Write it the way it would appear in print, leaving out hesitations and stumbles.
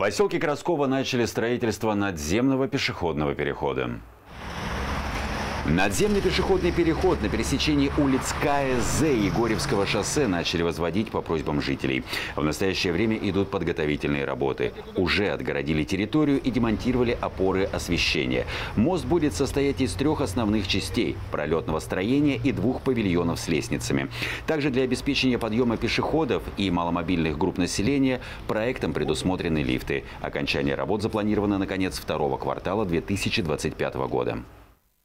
поселке Красково начали строительство надземного пешеходного перехода. Надземный пешеходный переход на пересечении улиц КСЗ и Горевского шоссе начали возводить по просьбам жителей. В настоящее время идут подготовительные работы. Уже отгородили территорию и демонтировали опоры освещения. Мост будет состоять из 3 основных частей – пролетного строения и 2 павильонов с лестницами. Также для обеспечения подъема пешеходов и маломобильных групп населения проектом предусмотрены лифты. Окончание работ запланировано на конец 2-го квартала 2025 года.